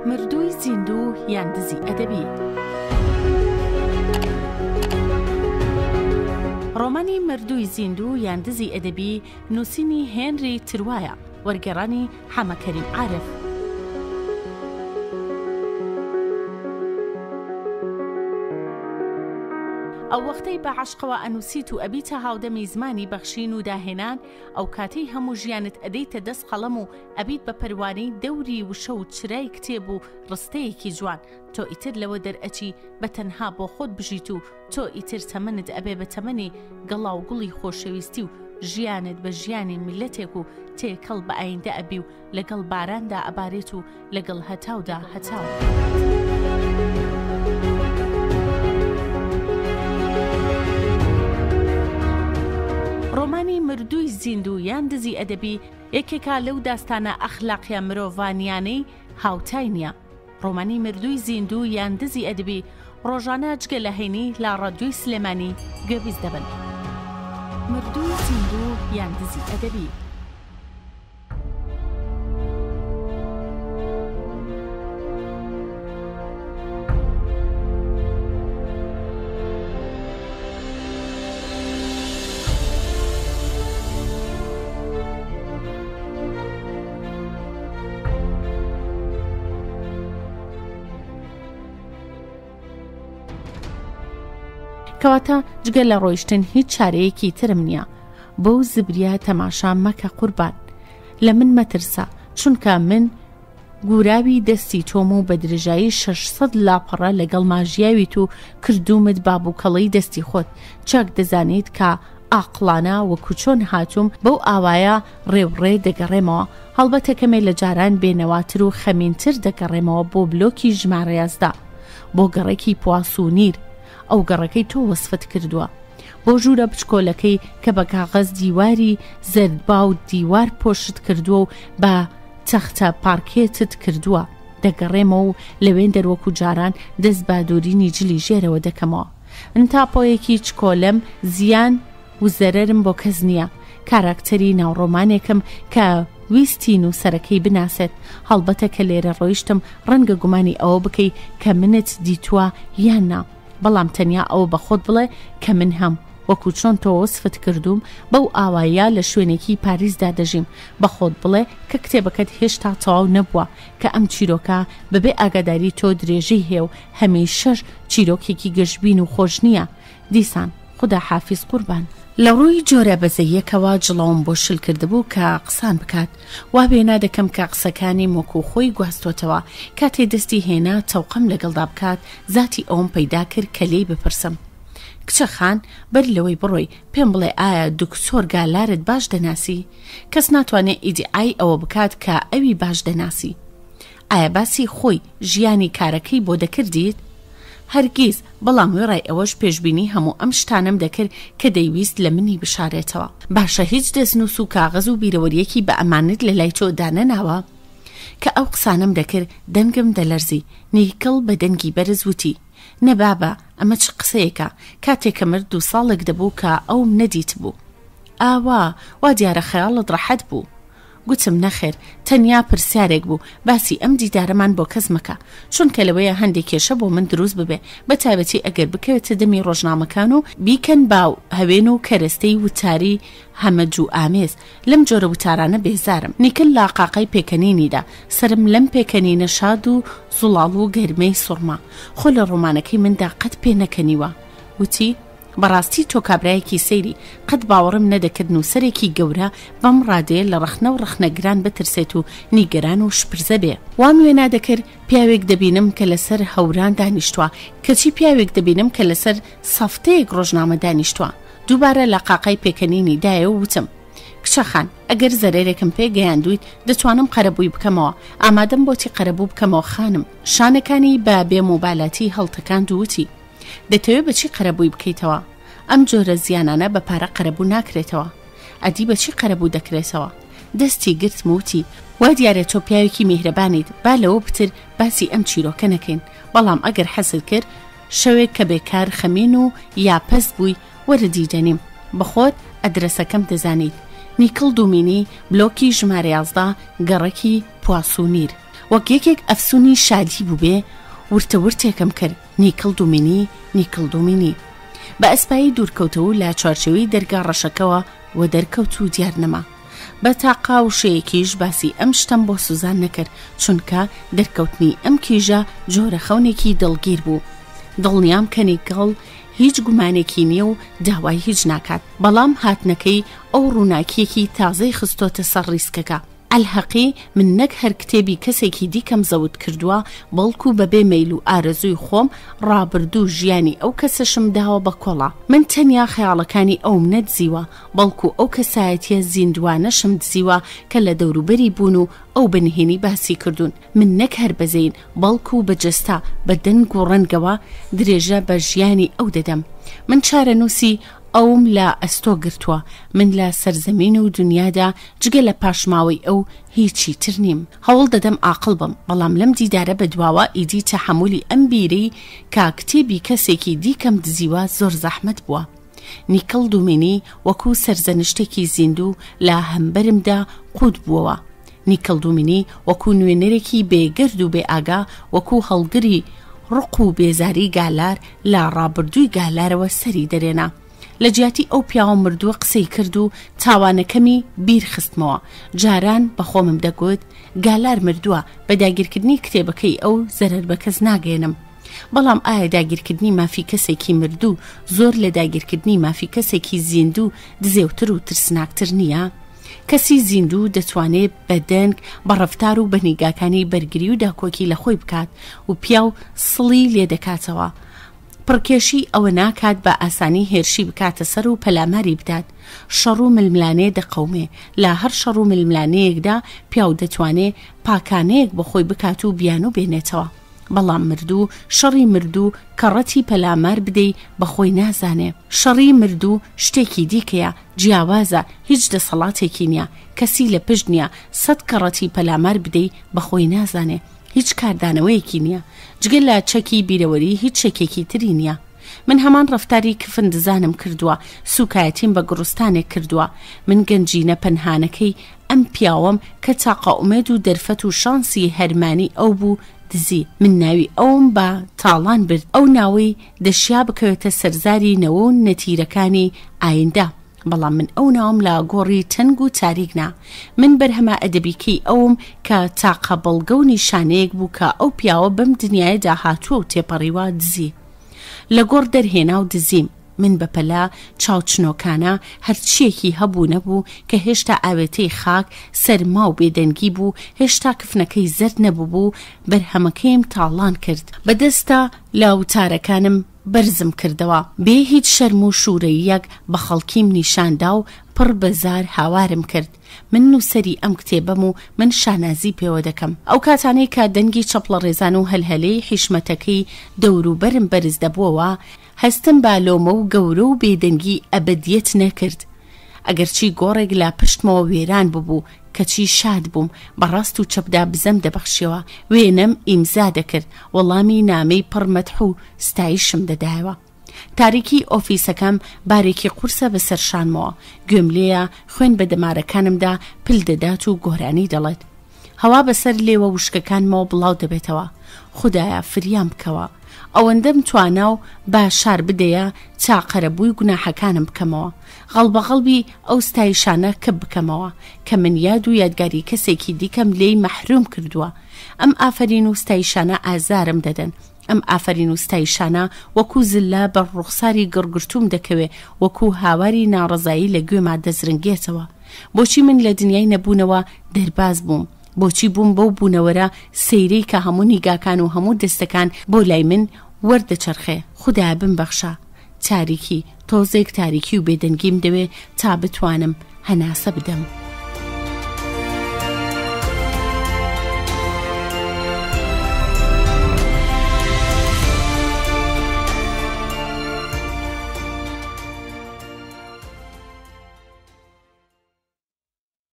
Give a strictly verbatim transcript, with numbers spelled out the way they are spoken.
مردووی زیندوو یان دزی ئەدەبی. ڕۆمانی مردووی زیندوو یان دزی ئەدەبی نووسینی هێنری تروایە، وەرگێڕانی حەمە کەریم عارف. ئەو وەختەی بە عەشقەوە ئەنووسیت و ئەبیتە هاودەمی زمانی بەخشین و داهێنان، ئەو کاتەی هەموو ژیانت ئەدەیتە دەست قەڵەم و ئەبیت بە پەروانەی دەوری وشە و چرای کتێب و ڕستەیەکی جوان، تۆ ئیتر لەوە دەرئەچی بە تەنها بۆ خۆت بژیت و تۆ ئیتر تەمەنت ئەبێ بە تەمەنی گەڵا و گوڵی خۆشەویستی و ژیانت بە ژیانی میلەتێک و تێکەڵ بە ئایندە ئەبی و لەگەڵ باراندا ئەبارێت و لەگەڵ هەتاودا هەتاو. ڕۆمانی مردووی زیندوو یان دزی ئەدەبی یەکێکە لەو داستانە ئەخلاقیە مرۆڤانیانەی هاوتای نییە. ڕۆمانی مردووی زیندوو یان دزی ئەدەبی ڕۆژانە جگە لە هەینی لا ڕادیۆی سلێمانی گەویست دەبن. مردووی زیندوو یان دزی ئەدەبی. کەواتە جگە لە ڕۆیشتن هیچ چارەیەکی ترم نییە. بەو زبریە تەماشا مەکە قوربان، لە من مەترسە، چونکە من گوراوی دەستی تۆم و بە درێژایی شەش سەد لاپەڕە لەگەڵ ماژیاویت و کردومت بابووکەڵەی دەستی خۆت. چاک دەزانیت کە ئاقلانە وەکو چۆن هاتووم بەو ئاوایە ڕێوڕێ دەگەڕێمەوە، هەڵبەتە کەمێ لە جاران بێنەواتر و خەمینتر دەگەڕێمەوە بۆ بلۆکی ژمارە یازدە، بۆ گەڕێکی پواس و نیر. ئەو گەڕەکەی تۆ وەسفت کردووە، بۆ ژوورە بچکۆلەکەی کە بە کاغەز دیواری زەردبا و دیوار پۆشت کردووە و بە تەختە پارکێتت کردووە. دەگەڕێمە و لەوێن دەروەکو جاران دەست بە دوورینی جلی ژێرەوە دەکەمەوە. ئەنتاپۆیەکی چکۆلەم زیان و زەرەرم بۆ کەس نییە. کاراکتەری ناوڕۆمانێکم کە ویستی نووسەرەکەی بناسێت، هەڵبەتە کە لێرە ڕۆیشتم ڕەنگە گومانی ئەوە بکەی کە منت دیتووە یان نا، بەڵام تەنیا ئەوە بە خۆت بڵێ کە من هەم وەکو چۆن تۆ وەسفت کردوم بەو ئاوایە لە شوێنێکی پاریسدا دەژیم. بە خۆت بڵێ کە کتێبەکەت هێشتا تەواو نەبووە، کە ئەم چیرۆکە بەبێ ئاگاداری تۆ درێژەی هەیە و هەمیشەش چیرۆکێکی گەشتبین و خۆش نییە. دیسان خدا حافیز قوربان. لە ڕووی جۆرە بەزەیەکەوە جڵەوم بۆ شل کردبوو کە قسان بکات، وا بێنا دەکەم کە قسەکانی مۆکو خۆی گواستۆتەوە. کاتێ دەستی هێنا تەوقەم لەگەڵدا بکات، زاتی ئەوم پەیدا کرد کە لێی بپرسم: کچە خان، بەر لەوەی بڕۆی پێم بڵێ ئایا دکتۆر گالارت باش دەناسی؟ کەس ناتوانێت ئیدعای ئەوە بکات کە ئەوی باش دەناسی. ئایا باسی خۆی ژیانی کارەکەی بۆ دەکردیت؟ هەرگیز، بەڵام وێڕای ئەوەش پێشبینی هەموو ئەم شتانم دەکرد کە دەیویست لە منی بشارێتەوە. باشە هیچ دەستنووس و کاغەز و بیرەوەریەکی بە ئەمانت لە لای تۆ دانەناوە؟ کە ئەو قسانم دەکرد دەنگم دەلەرزی. نیکڵ بە دەنگی بەرز وتی: نەبابە، ئەمە چ قسەیەکە؟ کاتێکە مرد دوو ساڵێک دەبوو کە ئەوم نەدیت بوو. ئاوا، وا دیارە خەیاڵت ڕەحەت بوو. گوتم نەخێر، تەنیا پرسیارێک بوو، باسی ئەم دیدارەمان بۆ کەس مەکە، چونکە لەوەیە هەندێک کێشە بۆ من دروست ببێ، بە تایبەتی ئەگەر بکەوێتە دەمی ڕۆژنامەکان و بیکەن باو هەوێن و کەرەستەی وتاری هەمەجوو ئامێز. لەم جۆرە وتارانە بێزارم. نیکل لاقاقەی پێکەنینیدا، سرم لەم پێکەنینە شاد و زوڵاڵ و گەرمەی سوڕما. خۆ لە ڕۆمانەکەی مندا قەت پێ نەکەنیوە. وتی: بەڕاستی تۆ کابرایەکی سەیری، قەت باوەڕم نەدەکرد نووسەرێکی گەورە بەم ڕادەیە لە ڕەخنە و ڕەخنەگران بترسێت و نیگەران و شپرزە بێ. وام وێ نادەکرد پیاوێک دەبینم کە لەسەر هەوران دانیشتووە، کەچی پیاوێک دەبینم کە لەسەر سەفتەیەک ڕۆژنامە دانیشتووە. دووبارە لە قاقای پێکەنینی دایە و وتم: کچە خان، ئەگەر زەرێرێکم پێ گەیاندویت دەتوانم قەرەبووی بکەمەوە. ئامادەم بۆتی قەرەبوو بکەمەوە خانم. شانەکانی بە بێموبالاتی هەڵتەکان دووتی: دەتەوێت بەچی قەرەبووی بکەیتەوە؟ ئەم جۆرە زیانانە بە پارە قەرەبوو ناکرێتەوە. ئەدی بەچی قەرەبوو دەکرێتەوە؟ دەستی گرتم وتی: وا دیارە تۆ پیاوێکی میهرەبانیت، با لەوە بتر باسی ئەم چیرۆکە نەکەین. بەڵام ئەگەر حەزت کرد شەوێک کە بێکار خەمین و یا پەست بووی وەرە دیدەنیم، بەخۆت ئەدرەسەکەم دەزانیت. نیکل دومینی بلۆکی ژمارە یازدە گەڕێکی پواسوونیر وەک یەکێک ئەفسوونی شادی بوو بێ ورتە ورتێکم کرد نیکل دومینی نیکل دومینی بە ئەسپایی دوورکەوتەوە لە چوارچێوەی دەرگا ڕەشەکەوە و دەرکەوت و دیار نەما بە تاقا و شەیەکیش باسی ئەم شتم بۆ سوزان نەکرد چونکە دەرکەوتنی ئەم کیژە جۆرە خەونێکی دڵگیر بوو دڵنیام کە نیکل هیچ گومانێکی نییە و داوای هیچ ناکات بەڵام هاتنەکەی ئەو ڕووناکیەکی تازەی خستۆتە سەر ڕیسکەکە ئەلحەقی من نەک هەر کتێبی کەسێکی دیکەم زەوت کردووە بەڵکو بەبێ مەیل و ئارەزووی خۆم ڕابردوو ژیانی ئەو کەسەشم داوە بە کۆڵا من تەنیا خەیاڵەکانی ئەوم نەدزیوە بەڵکو ئەو کەسایەتیە زیندوانەشم دزیوە کە لە دەوروبەری بوون و ئەو بنهێنی باسی کردوون من نەک هەر بەزین بەڵکو بەجەستا بە دەنگ و ڕەنگەوە درێژە بە ژیانی ئەو دەدەم من چارەنووسی ئەوم لە ئەستۆ گرتووە من لە سەرزەمین و دنیادا جگە لە پاشماوەی ئەو هیچی تر نیم هەوڵ دەدەم عاقڵ بم بەڵام لەم دیدارە بەدواوە ئیدی تەحەمولی ئەم بیرەی کا کتێبی کەسێکی دیکەم دزیوە زۆر زەحمەت بووە نیکل دومینی وەکو سەرزەنشتێکی زیندوو لە هەمبەرمدا قوت بووەوە نیکل دومینی وەکو نوێنەرێکی بێگرد و بێ ئاگا وەکو هەڵگری ڕق و بێزاری گالار لە ڕابردووی گالارەوە سەری دەرێنا لە جیاتی ئەو پیاوە مردووە قسەی کرد و تاوانەکەمی بیر خستمەوە جاران بە خۆمم دەگوت گالار مردووە بە داگیرکردنی کتێبەکەی ئەو زەرەر بە کەس ناگەێنم بەڵام ئایا داگیرکردنی مافی کەسێکی مردوو زۆر لە داگیرکردنی مافی کەسێکی زیندوو دزێوتر و ترسناکتر نییە کەسی زیندوو دەتوانێت بە دەنگ بە ڕەفتار و بە نیگاکانی بەرگری و داکۆکی لە خۆی بکات و پیاو سڵی لێ دەکاتەوە پڕکێشی ئەوە ناکات بە ئاسانی هێرشی بکاتە سەر و پەلاماری بدات شەڕ و ململانێ دەقەومێ لە هەر شەڕ و ململانەیەکدا پیاو دەتوانێت پاکانەیەک بە خۆی بکات و بیان و بێنێتەوە بەڵام مردوو شەڕی مردوو کەڕەتی پەلامار بدەی بەخۆی نازانێ شەڕی مردوو شتێکی دیکەیە جیاوازە هیچ دەسەڵاتێکی نییە کەسی لە پشت نییە سەد کەڕەتی پەلامار بدەی بەخۆی نازانێ هیچ کاردانەوەیەکی نییە جگە لە چەکی بیرەوەری هیچ شەکێکی تری نییە من هەمان ڕەفتاری کفن دزانم کردووە سوکایەتیم بە گڕستانێک کردووە من گەنجینە پەنهانەکەی ئەم پیاوەم کە تاقا ئومێد و دەرفەت و شانسی هەرمانی ئەو بوو دزی من ناوی ئەوم بە تاڵان برد ئەو ناوەی دەشیا بکەوێتە سەرزاری نەوە و نەتیرەکانی ئایندا بەڵام من ئەو ناوم لە گۆڕی تەنگ و تاریکنا من بەرهەمە ئەدەبیکەی ئەوم کە تاقە بەڵگە و نیشانەیەک بوو کە ئەو پیاوە بەم دنیاەدا هاتووە و تێپەڕیوە دزی لە گۆڕ دەرهێنا و دزیم من بەپەلا چاوچنۆکانە هەرچیەکی هەبوو نەبوو کە هێشتا ئاوێتەی خاک سەرما و بێدەنگی بوو هێشتا کفنەکەی زەرد نەبوو بوو بەرهەمەکەیم تاڵان کرد بەدەستە لە وتارەکانم بەرزم کردەوە بێ هیچ شەرم و شوورەیەک بە خەڵکیم نیشاندا و پڕ بەزار هاوارم کرد من نووسەری ئەم کتێبەم و من شانازی پێوە دەکەم ئەو کاتانەی کە دەنگی چەپڵە ڕێزان و هەلهەلەی حیشمەتەکەی دەوروبەرم بەرز دەبووەوە هەستم بالۆمە و گەورە و بێدەنگی ئەبەدیەت نەکرد ئەگەرچی گۆڕێک لە پشتمەوە وێران ببوو کەچی شاد بووم بەڕاست و چەپدا بزەم دەبەخشیەوە وێنەم ئیمزا دەکرد وەڵامی نامەی پڕمەتح و ستایشم دەدایەوە تاریکی ئۆفیسەکەم بارێکی قورسە بەسەر شانمەوە گوێم لێیە خوێن بە دەمارەکانمدا پل دەدات و گۆرانی دەڵێت هەوا بەسەر لێوە وشکەکانمەوە بڵاو دەبێتەوە خودایە فریام بکەوە ئەوەندەم توانا و باشار بدەیە چاقەرە بووی گوناحەکانم بکەمەوە غەڵبەغەڵبی ئەو ستایشانە کە بکەمەوە کە من یاد و یادگاری کەسێکی دیکەم لێی مەحروم کردووە ئەم ئافرین و ستایشانە ئازارم دەدەن ئەم ئافرین و ستایشانە وەکو زلە بە ڕوخساری گڕگرتوم دەکەوێ وەکو هاواری ناڕەزایی لە گوێما دەزرنگێتەوە بۆچی من لە دنیای نەبوونەوە دەرباز بووم بۆچی بووم بەو بوونەوەرە سەیرەی کە هەموو نیگاکان و هەموو دەستەکان بۆ لای من وەردەچەرخێ خودای بمبەخشە تاریکی تۆزێک تاریکی و بێدەنگیم دەوێ تا بتوانم هەناسە بدەم